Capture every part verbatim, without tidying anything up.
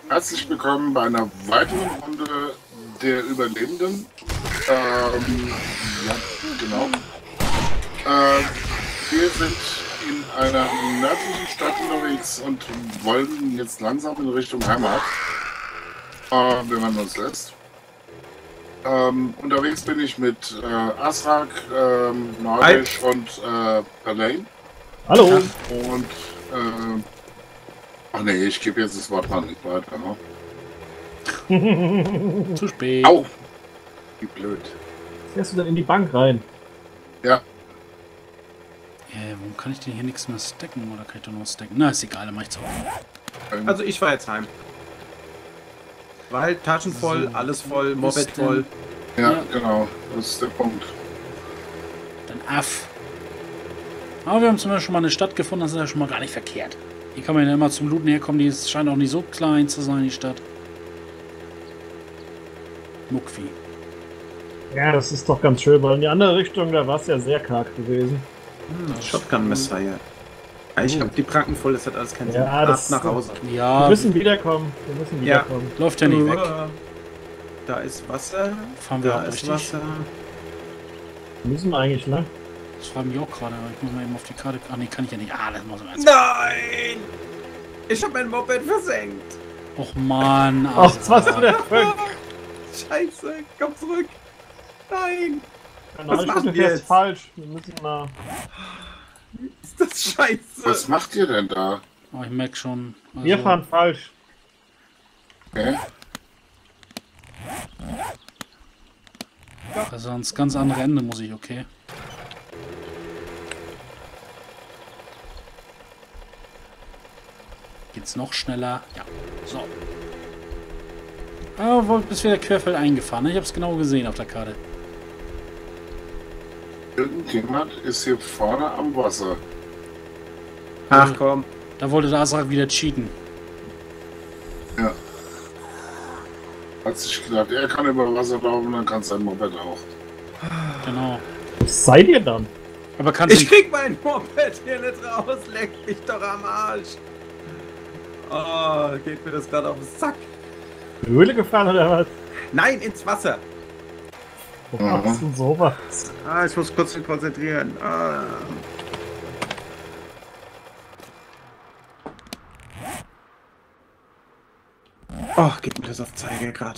Herzlich willkommen bei einer weiteren Runde der Überlebenden. Ähm, ja, genau. Äh, wir sind in einer nördlichen Stadt unterwegs und wollen jetzt langsam in Richtung Heimat, äh, wenn man uns lässt. Ähm, unterwegs bin ich mit äh, Asrak, ähm, Nordisch und äh, Palain. Hallo! Und äh, ach nee, ich gebe jetzt das Wort mal nicht weiter. Ne? Zu spät. Au! Wie blöd. Fährst du dann in die Bank rein? Ja. Äh, warum kann ich denn hier nichts mehr stacken? Oder kann ich doch noch stacken? Na, ist egal, dann mach ich's auch. Also ich war jetzt heim. Weil Taschen voll, So, alles voll, wo ist Moped denn- voll. Ja, Ja. genau. Das ist der Punkt. Dann Aff. Aber wir haben zumindest schon mal eine Stadt gefunden, das ist ja schon mal gar nicht verkehrt. Hier kann man ja immer zum Looten herkommen, die ist, scheint auch nicht so klein zu sein, die Stadt. Muckvi. Ja, das ist doch ganz schön, weil in die andere Richtung, da war es ja sehr karg gewesen. Hm, Shotgun-Messer hier. Ja, ich hab die Pranken voll, das hat alles keinen Sinn. Ja, Ab das- nach Hause. Wir Ja, müssen wiederkommen. Wir müssen Ja. wiederkommen. läuft ja nicht weg. Da ist Wasser. Fahren wir Da auch ist richtig. Wasser. Wir müssen eigentlich, ne? Das fragen wir auch gerade, aber ich muss mal eben auf die Karte. Ah, nee, kann ich ja nicht. Ah, das muss man jetzt. Nein! Ich hab mein Moped versenkt. Och man. Ach, was warst du denn für ein Scheiße, komm zurück. Nein, Kanal? Ich machen finde, wir das ist jetzt? falsch. Wir müssen mal. ist das scheiße. Was macht ihr denn da? Oh, ich merke schon. Also, Wir fahren falsch. Okay. Also ans ganz andere Ende muss ich, okay. Geht's noch schneller? Ja. So. Ah, wo bist wieder querfeld eingefahren? Ne? Ich habe es genau gesehen auf der Karte. Irgendjemand ist hier vorne am Wasser. Ach komm. Da wollte der Asrak wieder cheaten. Ja. Hat sich gedacht, er kann über Wasser laufen, dann kann sein Moped auch. Genau. Was seid ihr dann? Aber kannst Ich du. krieg mein Moped hier nicht raus. Leck mich doch am Arsch. Oh, geht mir das gerade auf den Sack. Höhle gefahren oder was? Nein, ins Wasser. Wo Mhm. machst du sowas? Ah, ich muss kurz mich konzentrieren. Ah. Oh, geht mir das auf Zeige gerade.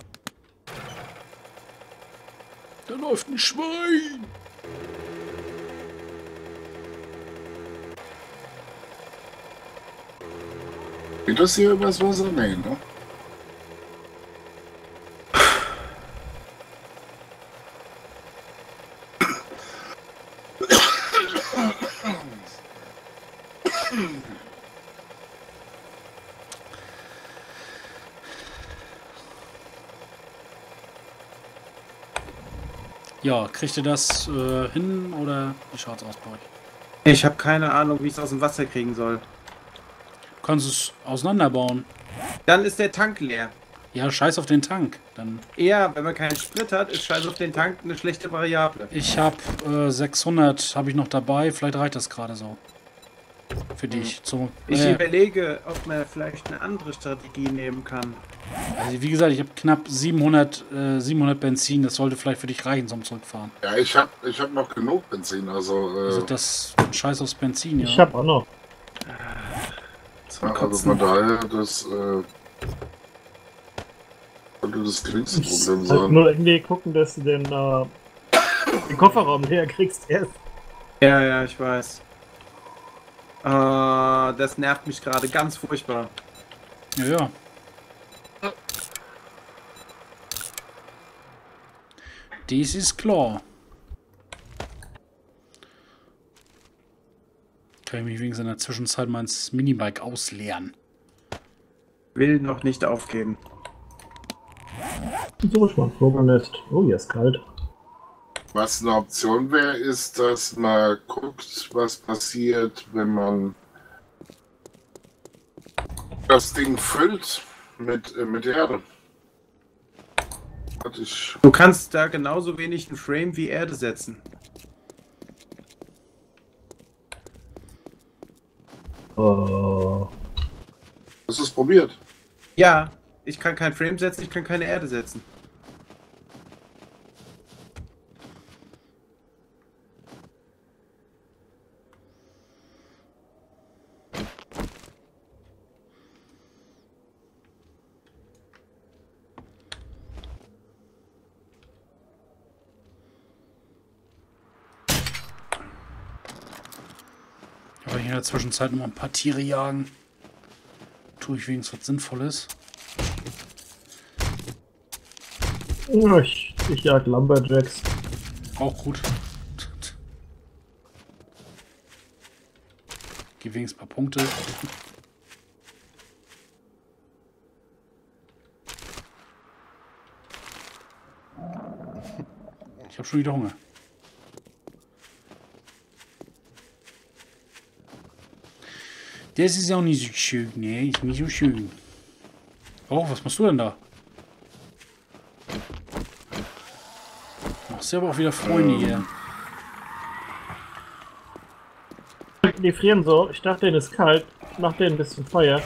Da läuft ein Schwein. Geht das hier übers Wasser? Nee, ne? Ja, kriegt ihr das äh, hin oder wie schaut's aus bei euch? Ich habe keine Ahnung, wie ich es aus dem Wasser kriegen soll. Du kannst es auseinanderbauen. Dann ist der Tank leer. Ja, scheiß auf den Tank. Dann. Eher, wenn man keinen Sprit hat, ist Scheiß auf den Tank eine schlechte Variable. Ich habe äh, sechshundert habe ich noch dabei. Vielleicht reicht das gerade so. Für dich. Zum, Ich äh, überlege, ob man vielleicht eine andere Strategie nehmen kann. also wie gesagt, ich habe knapp siebenhundert, äh, siebenhundert Benzin. Das sollte vielleicht für dich reichen zum Zurückfahren. Ja, ich hab, ich hab noch genug Benzin, also, äh, Also das scheiß aufs Benzin, ja. Ich hab auch noch. Zum ja, also Kotzen. von daher, das, äh, sollte das geringste Problem Halt sein. nur irgendwie gucken, dass du den, äh, den Kofferraum leer kriegst erst. Ja, ja, ich weiß. Ah, das nervt mich gerade ganz furchtbar. Ja, ja. Dies ist klar. Kann ich mich wenigstens in der Zwischenzeit mal ins Minibike ausleeren. Will noch nicht aufgeben. So ist mein Vogelnest. Oh, hier ist kalt. Was eine Option wäre, ist, dass man guckt, was passiert, wenn man das Ding füllt mit, äh, mit Erde. Hatte ich. Du kannst da genauso wenig einen Frame wie Erde setzen. Oh. Hast du es probiert? Ja, ich kann kein Frame setzen, ich kann keine Erde setzen. Aber hier in der Zwischenzeit noch mal ein paar Tiere jagen. Tue ich wenigstens was Sinnvolles. Ja, ich, ich jag Lumberjacks. Auch gut. Gib wenigstens ein paar Punkte. Ich habe schon wieder Hunger. Das ist auch nicht so schön, ne? Ist nicht so schön. Oh, was machst du denn da? Machst du aber auch wieder Freunde hier. Die frieren so. Ich dachte, denen ist kalt. Ich mach denen ein bisschen Feuer.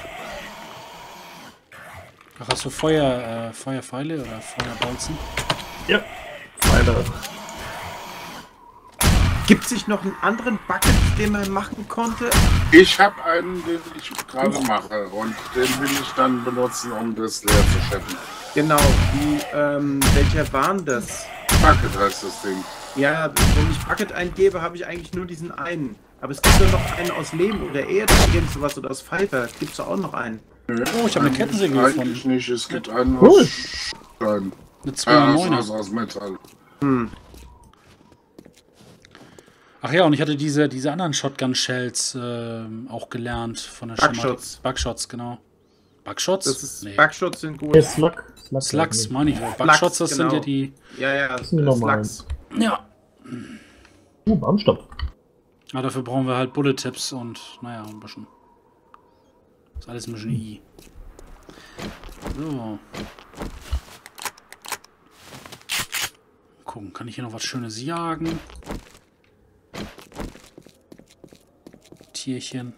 Ach, hast du Feuer, äh, Feuerpfeile oder Feuerbolzen? Ja. Pfeile. Gibt es nicht noch einen anderen Bucket, den man machen konnte? Ich habe einen, den ich gerade mache und den will ich dann benutzen, um das leer zu schäppen. Genau, die, ähm, welcher waren das? Bucket heißt das Ding. Ja, wenn ich Bucket eingebe, habe ich eigentlich nur diesen einen. Aber es gibt ja noch einen aus Lehm oder Erde, irgend sowas, oder aus Pfeifer. Gibt es da auch noch einen? Oh, ich habe eine Kettensäge Eigentlich gefunden. nicht, es gibt einen Cool. aus Stein. Eine Äh, aus, zweihundertneun. aus, aus Metall. Hm. Ach ja, und ich hatte diese, diese anderen Shotgun-Shells ähm, auch gelernt von der Buckshots. Schematik. Buckshots, genau. Buckshots? Das ist, Nee. Buckshots sind gut. Hey, Slug. Slug Slugs, nicht. meine ich. Buckshots, das genau. sind ja die... Ja, ja, das sind die normalen. Slugs. Ja. Uh, Baumstopp. Aber dafür brauchen wir halt Bullet-Tips und, naja, ein bisschen. Ist alles ein bisschen I. So. Gucken, kann ich hier noch was Schönes jagen? Tierchen.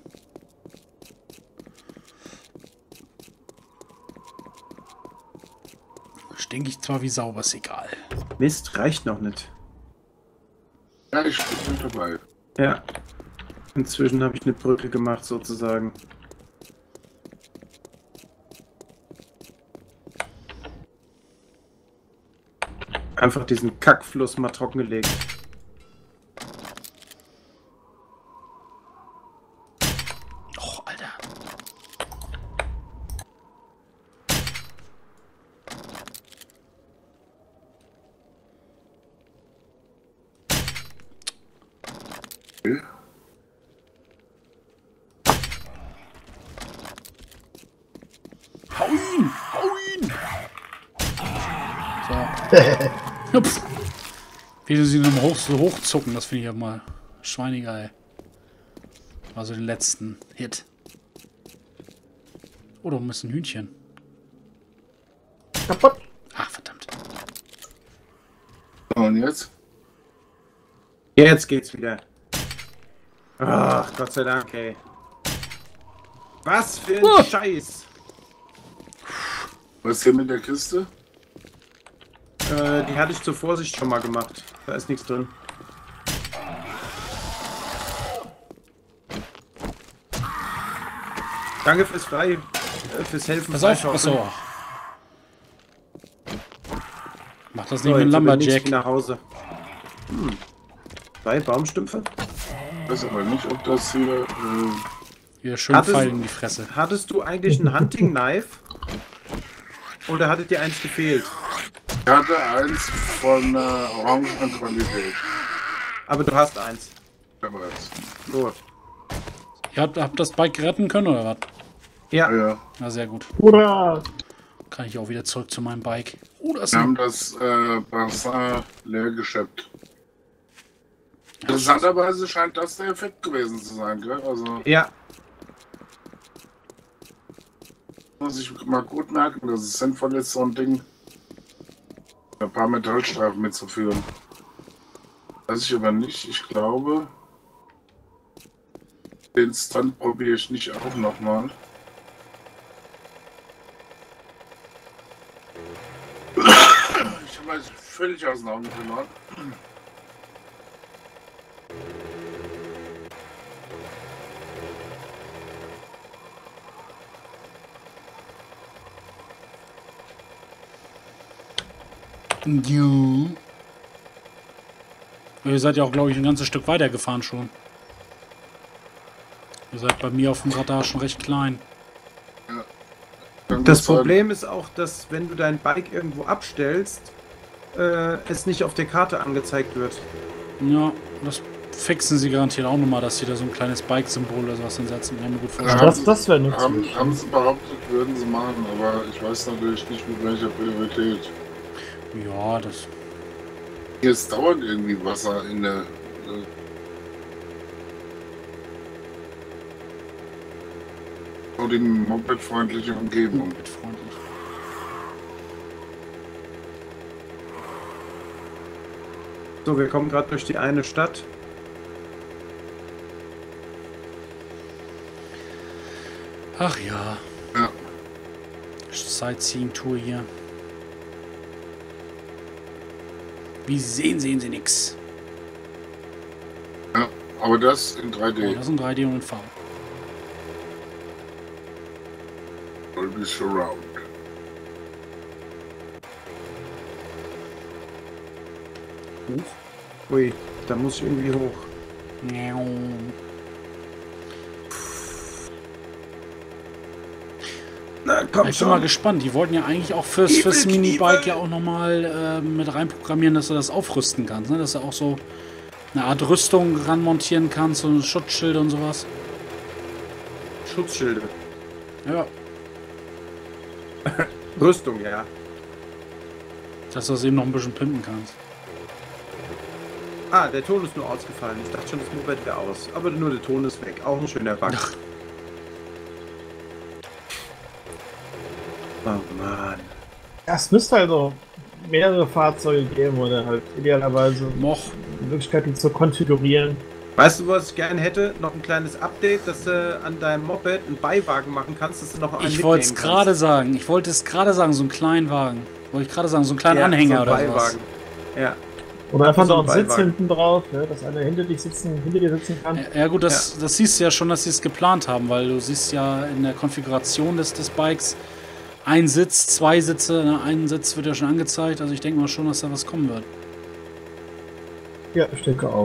Stinke ich zwar wie sauber, ist egal. Mist, reicht noch nicht. Ja, ich bin mit dabei. Ja. Inzwischen habe ich eine Brücke gemacht, sozusagen. Einfach diesen Kackfluss mal trockengelegt. Och, Alter. Hau ihn! Hau ihn! So. Hüpf. Wie sie ihn hoch, so hochzucken, das finde ich ja mal schweinegeil. Also den letzten Hit. Oh, da ist ein Hühnchen. Kaputt. Ach, verdammt. Und jetzt? Jetzt geht's wieder. Ach, Gott sei Dank, ey. Was für ein Oh. Scheiß. Was ist hier mit der Kiste? Äh, die hatte ich zur Vorsicht schon mal gemacht. Da ist nichts drin. Danke fürs Frei, äh, fürs Helfen. Pass auf, freischaufeln. achso. Mach das So, nicht mit dem jetzt übernehme ich Lumberjack. die nach Hause. Hm. Zwei Baumstümpfe? Ich weiß aber nicht, ob das hier... Äh, Wieder schön Hattest- Pfeil in die Fresse. Hattest du eigentlich ein Hunting Knife? Oder hattet dir eins gefehlt? ich hatte eins von äh, orangener Qualität. Aber du hast eins. Bereits. Gut. Ihr habt, habt das Bike retten können, oder was? Ja. Ja, Na, sehr gut. Hurra! Kann ich auch wieder zurück zu meinem Bike. Oh, das ist wir haben ein... das äh, Bassin leer geschöpft. Interessanterweise scheint das der Effekt gewesen zu sein, gell? Also Ja. muss ich mal gut merken, dass es sinnvoll ist, so ein Ding ein paar Metallstreifen mitzuführen. Weiß ich aber nicht. Ich glaube, den Stunt probiere ich nicht auch nochmal. war ich völlig aus den Augen verloren. Jo. Ihr seid ja auch, glaube ich, ein ganzes Stück weiter gefahren schon. Ihr seid bei mir auf dem Radar schon recht klein. Ja. Das Problem ist auch, dass wenn du dein Bike irgendwo abstellst, äh, es nicht auf der Karte angezeigt wird. Ja, das fixen sie garantiert auch nochmal, dass sie da so ein kleines Bike-Symbol oder sowas hinsetzen. Kann ich mir gut Ja, vorstellen. Das, das wäre nützlich. haben, haben sie behauptet, würden sie machen, aber ich weiß natürlich nicht, mit welcher Priorität. Ja, das. Hier ist dauernd irgendwie Wasser in der... Äh, so die mopedfreundliche Umgebung. Mit freundlich. So, wir kommen gerade durch die eine Stadt. Ach ja. Ja. Sightseeing-Tour hier. Wie Sie sehen, sehen Sie nix. Ja, aber das in drei Oh, D. das ist ein drei D und in Farbe. Dolby Surround. Hoch. Ui, da muss ich irgendwie hoch. Miau. Na, komm Ich bin mal gespannt. Die wollten ja eigentlich auch fürs, fürs Kniebel, Minibike Kniebel. ja auch nochmal äh, mit reinprogrammieren, dass du das aufrüsten kannst. Ne? Dass du auch so eine Art Rüstung ranmontieren kannst, so Schutzschilde und sowas. Schutzschilde. Ja, Rüstung, ja. dass du das eben noch ein bisschen pimpen kannst. Ah, der Ton ist nur ausgefallen. Ich dachte schon, das Moped wäre aus. Aber nur der Ton ist weg. Auch ein schöner Bug. Ach. Oh Mann. Ja, es müsste also mehrere Fahrzeuge geben oder halt idealerweise Moch. die Möglichkeit, die zu konfigurieren. Weißt du, was ich gerne hätte? Noch ein kleines Update, dass du an deinem Moped einen Beiwagen machen kannst, dass du noch einen Ich wollte es mitnehmen gerade sagen. Ich wollte es gerade sagen, so einen kleinen Wagen. Wollte ich gerade sagen, so einen kleinen Ja, Anhänger so oder einen sowas. Beiwagen. Ja. Oder einfach so noch ein einen Sitz Beiwagen. hinten drauf, ja, dass einer hinter dich sitzen, hinter dir sitzen kann. Ja, ja gut, das, das siehst du ja schon, dass sie es geplant haben, weil du siehst ja in der Konfiguration des, des Bikes ein Sitz, zwei Sitze, ne, ein Sitz wird ja schon angezeigt, also ich denke mal schon, dass da was kommen wird. Ja, ich denke auch.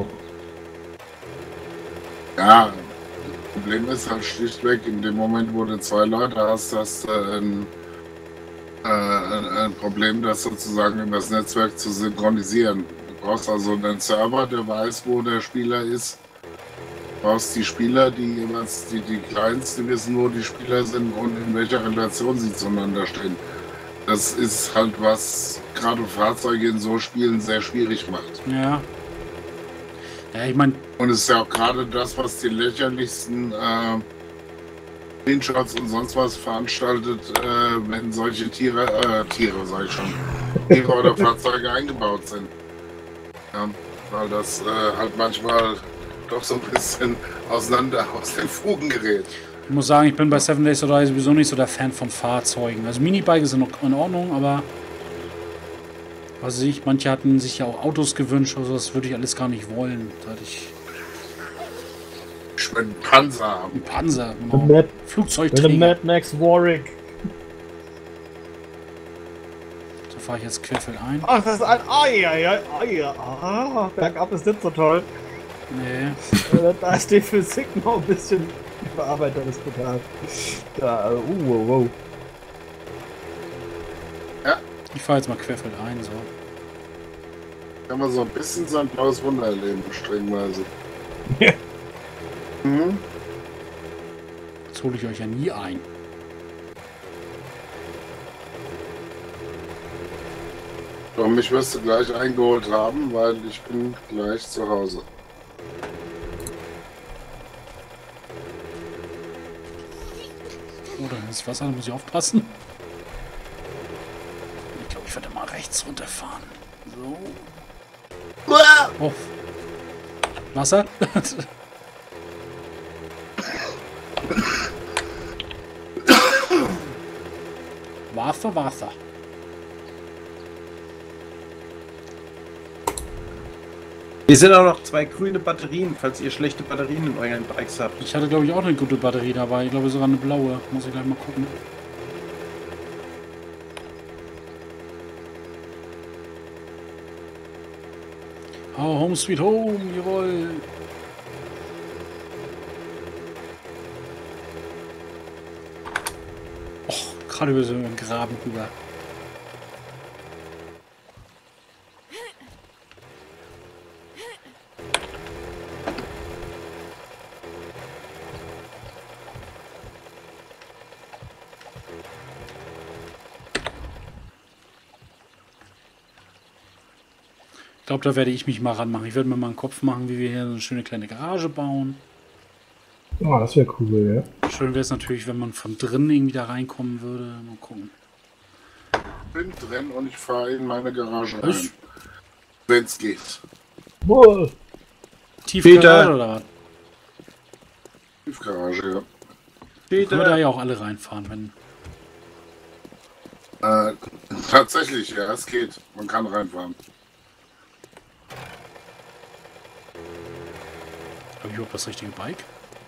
Ja, das Problem ist halt schlichtweg, in dem Moment, wo du zwei Leute hast, hast du ein, äh, ein, ein Problem, das sozusagen über das Netzwerk zu synchronisieren. Du brauchst also einen Server, der weiß, wo der Spieler ist. Du brauchst die Spieler, die jeweils, die, die Clients, die wissen, wo die Spieler sind und in welcher Relation sie zueinander stehen. Das ist halt, was gerade Fahrzeuge in so Spielen sehr schwierig macht. Ja. Ja, ich meine, Und es ist ja auch gerade das, was die lächerlichsten äh, Screenshots und sonst was veranstaltet, äh, wenn solche Tiere, äh, Tiere sag ich schon, Tiere oder Fahrzeuge eingebaut sind. Ja, weil das äh, halt manchmal doch so ein bisschen auseinander aus den Fugen gerät. ich muss sagen, ich bin bei Seven Days to Die sowieso nicht so der Fan von Fahrzeugen. Also Minibike sind noch in Ordnung, aber was weiß ich, manche hatten sich ja auch Autos gewünscht, also das würde ich alles gar nicht wollen. Da hatte ich Ich will einen Panzer haben. einen Panzer, Eine genau. Mad, eine Flugzeugträger. Mad Max Warwick. So fahre ich jetzt querfeldein. Ach, das ist ein. Ah, ja, ja, ah, ja. Ah, bergab ist nicht so toll. Nee. Äh, Da ist die Physik noch ein bisschen überarbeitet, ist total. Da, uh, wow, wow. Ich fahre jetzt mal querfeldein, so. Kann man so ein bisschen sein blaues Wunder erleben, strengweise. Ja. Mhm. Jetzt hole ich euch ja nie ein. Doch, mich wirst du gleich eingeholt haben, weil ich bin gleich zu Hause. Oh, da ist Wasser, da muss ich aufpassen. Ich glaube, ich werde mal rechts runterfahren. So. Oh. Wasser? Wasser, Wasser. Hier sind auch noch zwei grüne Batterien, falls ihr schlechte Batterien in euren Bikes habt. Ich hatte, glaube ich, auch eine gute Batterie dabei. Ich glaube sogar eine blaue. Muss ich gleich mal gucken. Oh, Home Sweet Home, jawohl. Och, gerade über so einen Graben rüber. Ich glaube, da werde ich mich mal ranmachen. Ich werde mir mal einen Kopf machen, wie wir hier so eine schöne kleine Garage bauen. Oh, das wäre cool, ja. Schön wäre es natürlich, wenn man von drinnen irgendwie da reinkommen würde. Mal gucken. Ich bin drin und ich fahre in meine Garage Was? rein. Wenn es geht. Wohl. Tiefgarage oder was? Tiefgarage, ja. Können wir da ja auch alle reinfahren, wenn. Äh, tatsächlich, ja, es geht. Man kann reinfahren. Habe ich überhaupt das richtige Bike?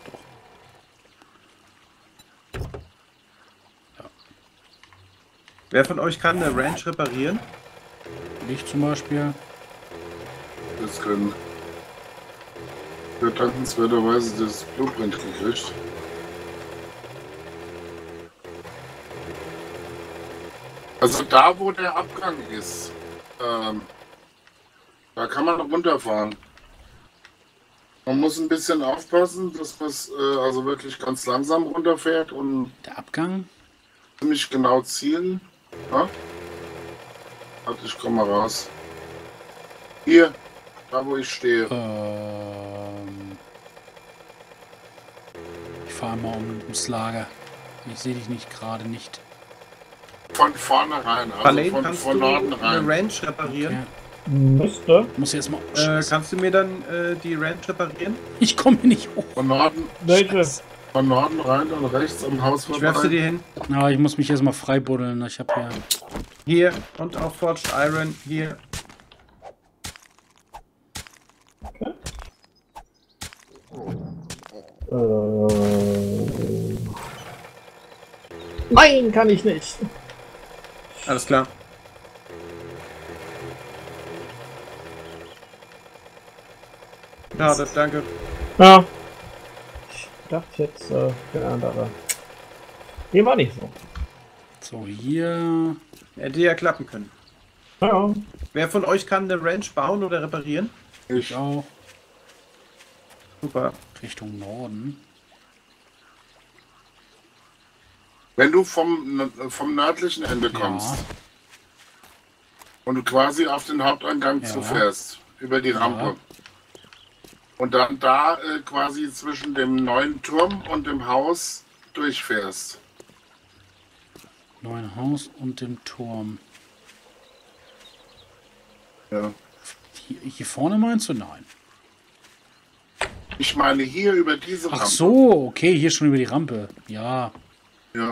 Doch. Ja. Wer von euch kann eine Ranch reparieren? Ich zum Beispiel. Das können. Wir hat dankenswerterweise das Blueprint gekriegt. Also da, wo der Abgang ist, ähm, da kann man runterfahren. Man muss ein bisschen aufpassen, dass man äh, also wirklich ganz langsam runterfährt und Der Abgang? ziemlich genau zielen. Ja? Warte, ich komme mal raus. Hier, da wo ich stehe. Ähm, ich fahre mal um, ums Lager. Ich sehe dich nicht gerade nicht. Von vorne rein, also Marlene, von, kannst von du Norden eine rein. Ranch reparieren? Okay. Müsste. Muss jetzt mal. Äh, kannst du mir dann äh, die Ranch reparieren? Ich komme hier nicht hoch. Von Norden, Welche? von Norden rein und rechts am Haus Ich werf sie vorbei. dir hin. Na, ich muss mich erstmal freibuddeln. Ich habe hier. Hier und auch Forged Iron. Hier. Äh, Nein, kann ich nicht. Alles klar. Ja, das, danke. Ja. Ich dachte jetzt, äh, der andere. Nee, war nicht so. So, hier. Hätte ja klappen können. Ja. Wer von euch kann eine Ranch bauen oder reparieren? Ich, Auch Super. Richtung Norden. wenn du vom, vom nördlichen Ende kommst Ja. und du quasi auf den Haupteingang Ja. zufährst, über die Rampe. Ja. Und dann da äh, quasi zwischen dem neuen Turm und dem Haus durchfährst. Neuen Haus und dem Turm. Ja. Hier, hier vorne meinst du? Nein. Ich meine hier über diese Ach Rampe. so, okay, hier schon über die Rampe. Ja, Ja.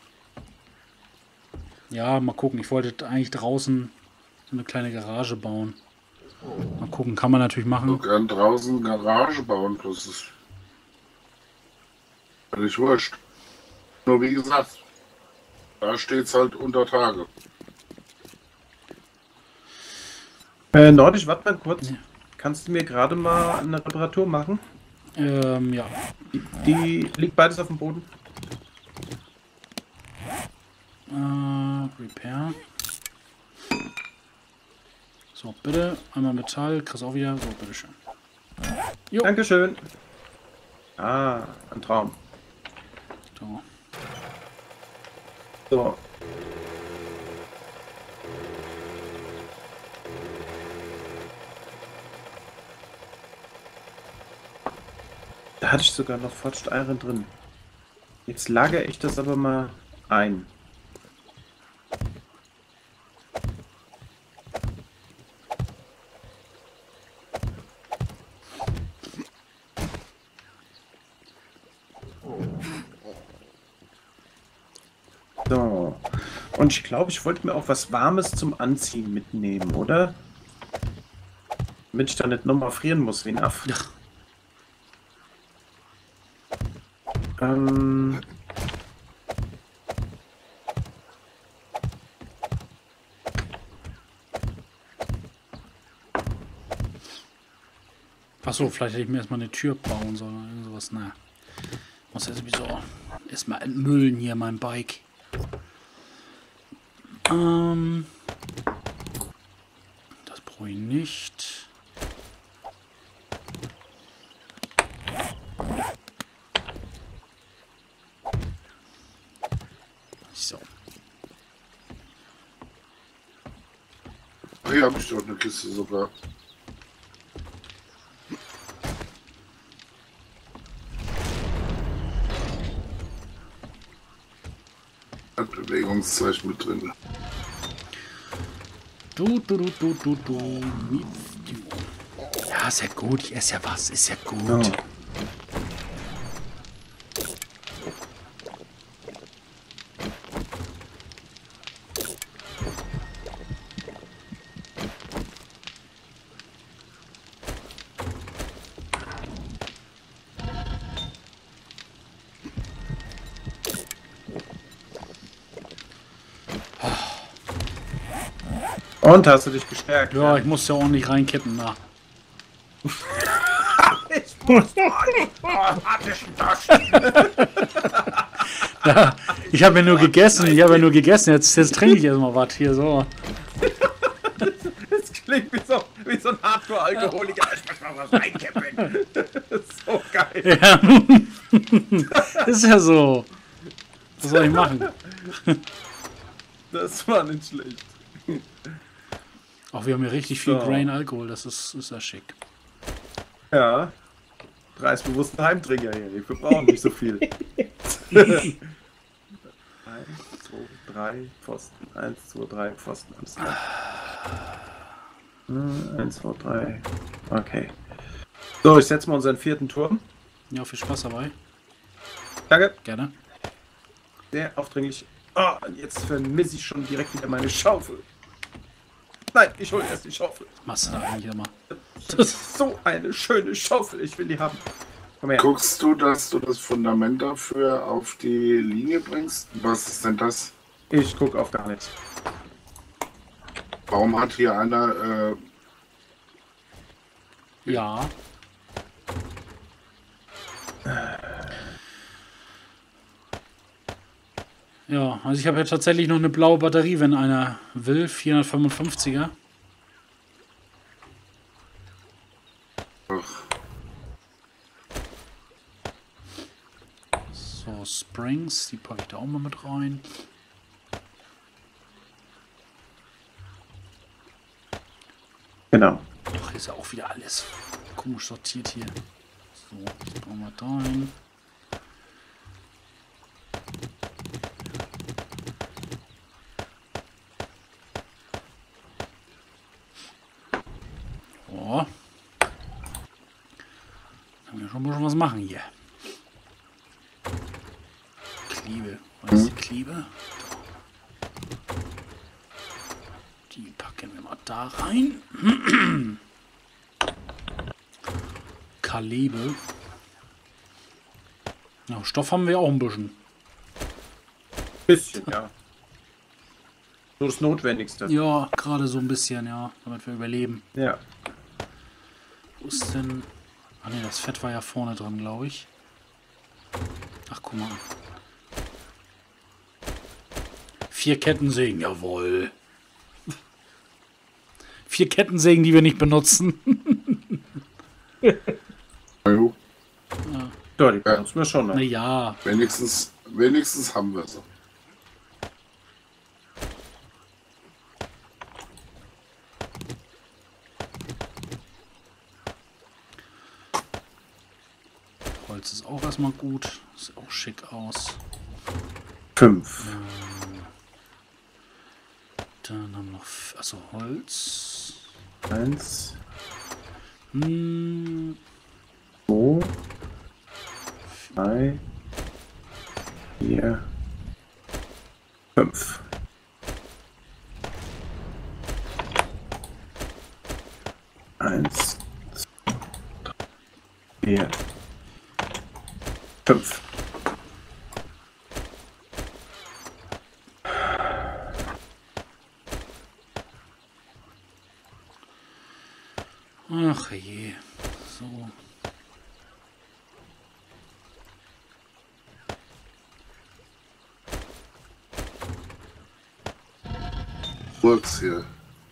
ja, mal gucken. Ich wollte eigentlich draußen so eine kleine Garage bauen. Mal gucken, kann man natürlich Du machen. kannst draußen Garage bauen, das ist völlig wurscht. Nur wie gesagt, da steht es halt unter Tage. Äh, Nordisch, warte mal kurz. Ja. Kannst du mir gerade mal eine Reparatur machen? Ähm, ja. Die, die liegt beides auf dem Boden. Äh, Repair. So, bitte. Einmal Metall. Kriegst auch wieder. So, bitteschön. Jo. Dankeschön. Ah, ein Traum. So. So. Da hatte ich sogar noch Forged Iron drin. Jetzt lagere ich das aber mal ein. So. Und ich glaube, ich wollte mir auch was Warmes zum Anziehen mitnehmen, oder? Damit ich da nicht nochmal frieren muss wie ein Aff. Ja. Ähm. Achso, vielleicht hätte ich mir erstmal eine Tür bauen sollen oder irgend sowas. Na, muss ja sowieso erstmal entmüllen hier mein Bike. Ähm, das brauche ich nicht. So. Hier habe ich doch eine Kiste sogar. Hat Bewegungszeichen mit drin. Du, du, du, du, du, du. Ja, ist ja gut. Ich esse ja was. Ist ja gut. Ja. Und hast du dich gestärkt? Ja, ich muss ja ordentlich reinkippen. Na. Ich muss Ja, ich habe ja nur gegessen. Ich habe ja nur gegessen. Jetzt, jetzt trinke ich erstmal was hier so. Das klingt wie so, wie so ein Hardcore-Alkoholiker. Ich muss mal was reinkippen. Das ist so geil. Ja. Ist ja so. Was soll ich machen? Das war nicht schlecht. Auch wir haben hier richtig viel So. Grain Alkohol. Das ist, ist ja schick. Ja. Preisbewussten Heimtrinker hier. Wir brauchen nicht so viel. Eins, zwei, drei Pfosten. Eins, zwei, drei Pfosten. Alles klar. Äh, Eins, zwei, drei. Okay. So, ich setze mal unseren vierten Turm. Ja, viel Spaß dabei. Danke. Gerne. Sehr aufdringlich. Oh, und jetzt vermisse ich schon direkt wieder meine Schaufel. Nein, ich hole erst die Schaufel. Was machst du da eigentlich immer? Das ist so eine schöne Schaufel. Ich will die haben. Komm her. Guckst du, dass du das Fundament dafür auf die Linie bringst? Was ist denn das? Ich guck auf gar nichts. Warum hat hier einer... Äh, Ja. Ja, also ich habe ja tatsächlich noch eine blaue Batterie, wenn einer will. vierhundertfünfundfünfziger. ach, So, Springs, die packe ich da auch mal mit rein. Genau. Ach, ist ja auch wieder alles komisch sortiert hier. So, das brauchen wir da rein. Oh. Können wir schon ein bisschen was machen hier. Kliebe. Was ist die Kliebe? Da. Die packen wir mal da rein. Kalebe. Ja, Stoff haben wir auch ein bisschen. Bisschen, ja. So das Notwendigste. Ja, gerade so ein bisschen, ja, damit wir überleben. Ja. Wo ist denn... Ah ne, das Fett war ja vorne dran, glaube ich. Ach, guck mal. Vier Kettensägen, jawohl. Vier Kettensägen, die wir nicht benutzen. jo, Ja, die benutzen wir schon noch. Naja, wenigstens, wenigstens haben wir sie. Holz ist auch erstmal gut. Sieht auch schick aus. Fünf. Dann haben wir noch... Also Holz. Eins, Hm, zwei, drei, vier, fünf. Eins, zwei, drei, vier, fünf. Ach je. So. Works hier.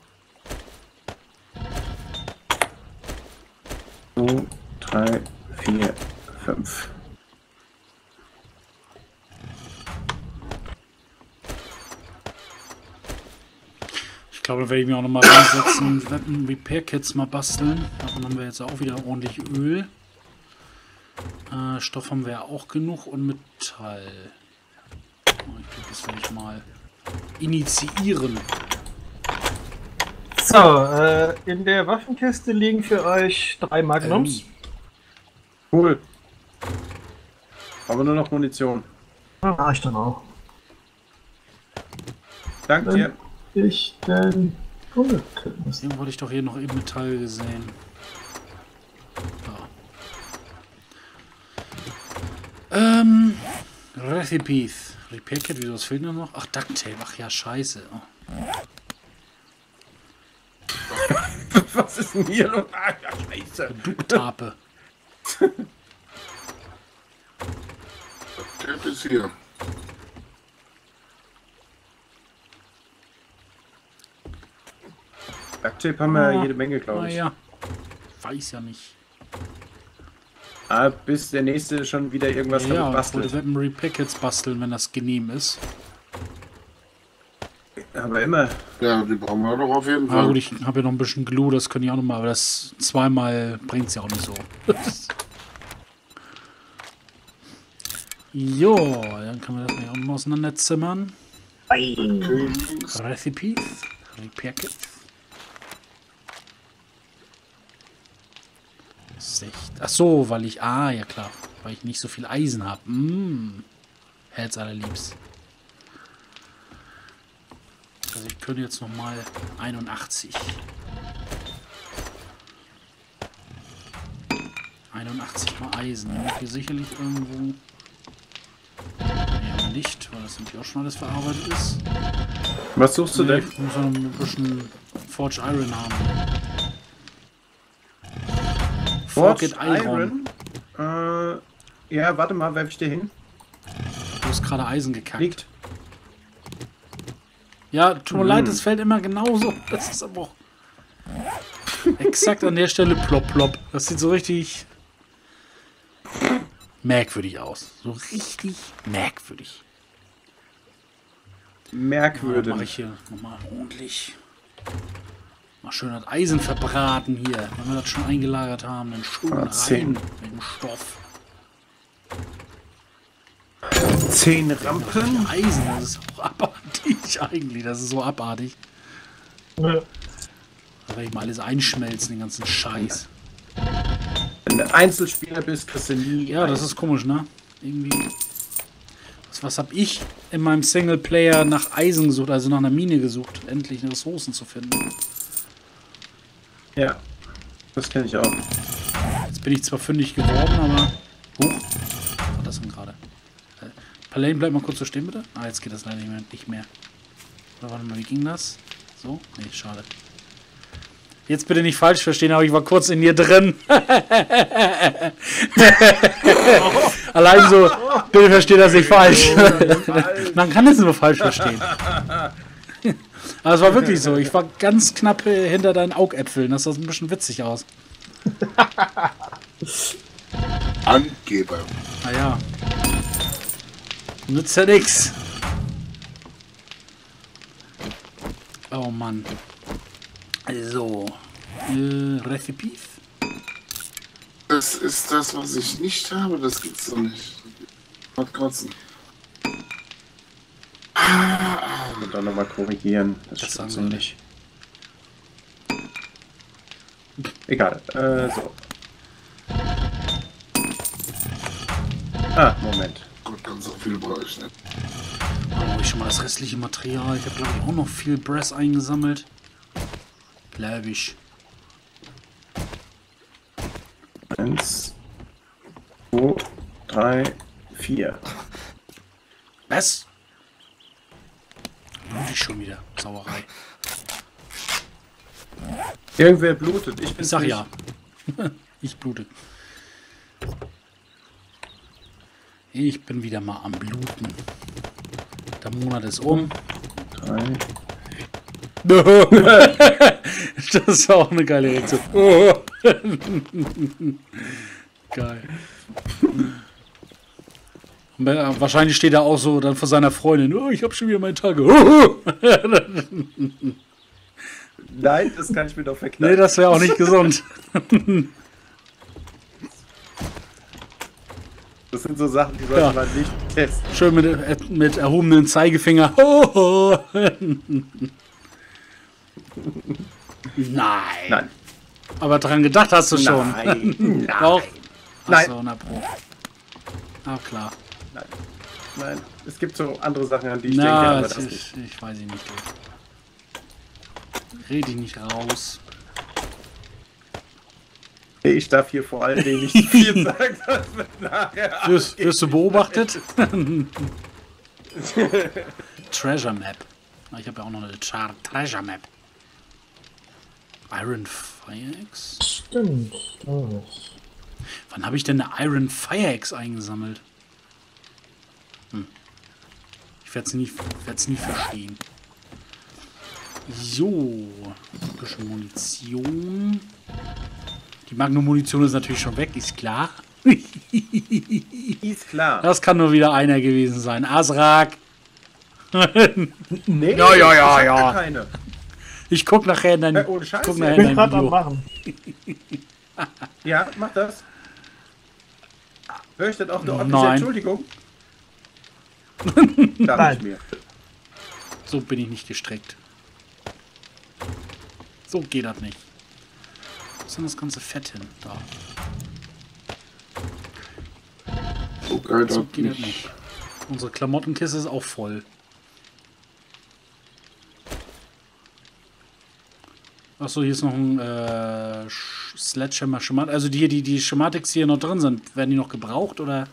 zwei, drei, vier, fünf. Ich glaube, da werde ich mir auch noch mal reinsetzen, Repair Kits mal basteln. Davon haben wir jetzt auch wieder ordentlich Öl. Äh, Stoff haben wir ja auch genug und Metall. Oh, ich glaube, das werde ich mal initiieren. So, äh, in der Waffenkiste liegen für euch drei Magnums. Ähm. Cool. Aber nur noch Munition. Ah, ich dann auch. Danke dir. Ich denn Bulletin. Deswegen wollte ich doch hier noch eben Metall gesehen. Da. Ähm, Recipes. Repair Kit, wieso, was fehlt nur noch? Ach, Duct Tape. Ach ja, scheiße. Oh. Was ist denn hier los? Ah, ja, scheiße. Ducktape. Der Tape ist hier. Ducktape haben wir Ah, jede Menge, glaube ich. Naja, weiß ja nicht. Ah, bis der nächste schon wieder irgendwas Ja, damit ja, ich bastelt. wollte Weapon Repair Kits basteln, wenn das genehm ist. Aber immer. Ja, die brauchen wir doch auf jeden Ah Fall. gut, ich habe ja noch ein bisschen Glue, das könnte ich auch noch mal, aber das zweimal bringt es ja auch nicht so. Jo, dann können wir das nicht auch noch mal auseinanderzimmern. Okay. Recipes, Repair Kits. Ach so, weil ich, ah ja klar, weil ich nicht so viel Eisen habe. Mm, Herz allerliebst. Also ich könnte jetzt noch mal einundachtzig. einundachtzig mal Eisen. Hier sicherlich irgendwo. Ja, nicht, weil das natürlich auch schon alles verarbeitet ist. Was suchst du Nee, denn? ich muss noch ein bisschen Forged Iron haben. Forged Forged Iron. Iron. Äh, ja, warte mal, werfe ich dir hin. Du hast gerade Eisen gekackt. Liegt. Ja, tut mir Mhm. leid, das fällt immer genauso. Das ist aber auch exakt an der Stelle plopp plopp. Das sieht so richtig merkwürdig aus. So richtig merkwürdig. Ja, Merkwürdig. mache ich hier nochmal ordentlich. Mal schön das Eisen verbraten hier. Wenn wir das schon eingelagert haben, dann schön Ah, rein zehn. mit dem Stoff. Zehn Rampen. Eisen, das ist auch abartig eigentlich. Das ist so abartig. Ja. Da werde ich mal alles einschmelzen, den ganzen Scheiß. Wenn du Einzelspieler bist, kriegst du nie. Ja, das ist komisch, ne? Irgendwie. Was, was habe ich in meinem Singleplayer nach Eisen gesucht, also nach einer Mine gesucht, endlich Ressourcen zu finden. Ja, das kenne ich auch. Jetzt bin ich zwar fündig geworden, aber. Huch. Was war das denn gerade? Äh, Palain, bleib mal kurz so stehen, bitte. Ah, jetzt geht das leider nicht mehr. Nicht mehr. Oder warte mal, wie ging das? So? Nee, schade. Jetzt bitte nicht falsch verstehen, aber ich war kurz in dir drin. Allein so, bitte versteht das nicht falsch. Man kann es nur falsch verstehen. Aber es war wirklich so. Ich war ganz knapp hinter deinen Augäpfeln. Das sah ein bisschen witzig aus. Angeber. Naja. Nützt ja nix. Oh Mann. So. Äh, Recipes? Das ist das, was ich nicht habe. Das gibt's doch nicht. Mal kotzen. Und dann nochmal korrigieren. Das, Das stimmt sagen so wir nicht. Egal. Äh, so. Ah, Moment. Gott, ganz so viel brauche ich nicht. Oh, ich schon mal das restliche Material. Ich habe, glaube ich, auch noch viel Brass eingesammelt. Glaube ich. Eins, zwei, drei, vier. Was? Blut ich schon wieder. Sauerei. Irgendwer blutet. Ich, Ich sag ja. Ich blute. Ich bin wieder mal am Bluten. Der Monat ist um. Drei. Das ist auch eine geile Reaktion. Geil. Wahrscheinlich steht er auch so dann vor seiner Freundin. Oh, ich habe schon wieder meine Tage. Nein, das kann ich mir doch verknallen. Nee, das wäre auch nicht gesund. Das sind so Sachen, die sollte Ja. man nicht testen. Schön mit, mit erhobenen Zeigefinger. Nein. Nein. Aber dran gedacht hast du schon. Nein. Nein. Doch. Nein. Achso, na Pro. Ah, klar. Nein. Nein. Es gibt so andere Sachen, an die ich Na, denke, aber es das ist, nicht. ich weiß nicht. Rede ich nicht raus. Ich darf hier vor allen Dingen nicht viel sagen, das wird nachher. Wirst, wirst du beobachtet? Treasure Map. Ich habe ja auch noch eine Char Treasure Map. Iron Fire Axe? Stimmt. Oh. Wann habe ich denn eine Iron Fire Axe eingesammelt? Hm. Ich werde es nie, werd's nie verstehen. So. Ein bisschen Munition. Die Magnum-Munition ist natürlich schon weg, ist klar. Ist klar. Das kann nur wieder einer gewesen sein. Asrak. Nee, Ja, ja, ja, ich hab ja. gar keine. Ich guck nachher in dein, Äh, ohne Scheiß, guck ja. nachher Ich in bin dein gerade am Video. machen. Ja, mach das. Hör ich das auch eine Nein. ordentliche Entschuldigung? Darf Nein. ich mir. So bin ich nicht gestrickt. So geht das nicht. Wo ist denn das ganze Fett hin? Da. So geil, So das geht das nicht. nicht. Unsere Klamottenkiste ist auch voll. Achso, hier ist noch ein äh, Sch- Sledgehammer Schematik. Also die, die, die Schematics, die hier noch drin sind, werden die noch gebraucht oder?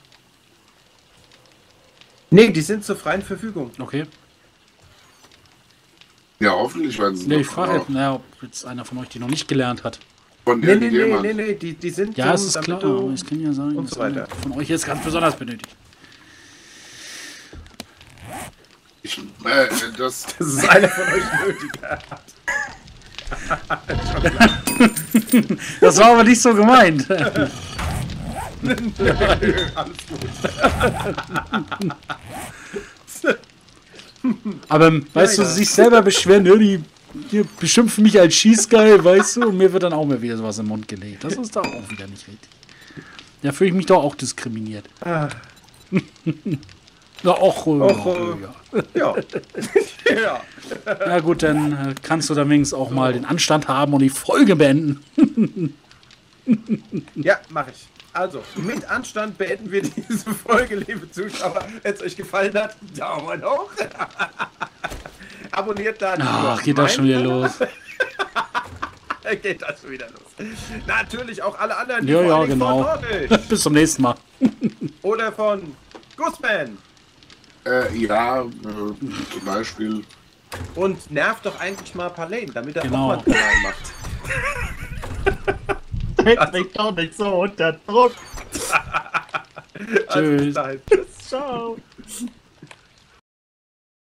Nee, die sind zur freien Verfügung. Okay. Ja, hoffentlich werden sie Nee, noch ich frage gebraucht. jetzt, naja, ob jetzt einer von euch die noch nicht gelernt hat. Von Nee, nee, nee, irgendjemand. nee, nee, die, die sind Ja, zum, es ist damit klar, du- aber es kann ja sein, und dass so weiter. einer von euch jetzt ganz besonders benötigt. Ich, äh, das, Das ist einer von euch nötiger. Das war aber nicht so gemeint. Alles gut. Aber weißt du, ja. sich selber beschweren, ja, die, die beschimpfen mich als Schießgeil, weißt du, und mir wird dann auch mal wieder sowas im Mund gelegt. Das ist doch auch wieder nicht richtig. Da fühle ich mich doch auch diskriminiert. Ah, Ja, och, äh, Och, äh. ja. ja. Ja. Ja gut, dann äh, kannst du da wenigstens auch mal den Anstand haben und die Folge beenden. Ja, mach ich. Also, mit Anstand beenden wir diese Folge, liebe Zuschauer. Wenn es euch gefallen hat, Daumen hoch. Abonniert dann. Ach, geht das schon wieder los. Geht das schon wieder los. Natürlich auch alle anderen, die Ja, vor ja, allen Dingen genau. von Nordisch Bis zum nächsten Mal. oder von Guzman. äh, ja, äh, zum Beispiel. Und nervt doch eigentlich mal Parlane, damit er Genau. auch mal einen Kanal macht. Setz mich doch nicht so unter Druck. Also, bis Tschüss. dahin. Ciao.